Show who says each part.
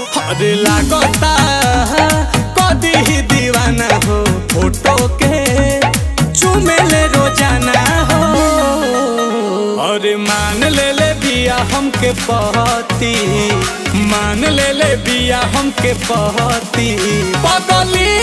Speaker 1: अरे लागता कदी ही दीवाना हो, फोटो के चुमेले रोजाना हो। अरे मान ले बिया हमके पहती, मान ले बिया हमके पहती, पगली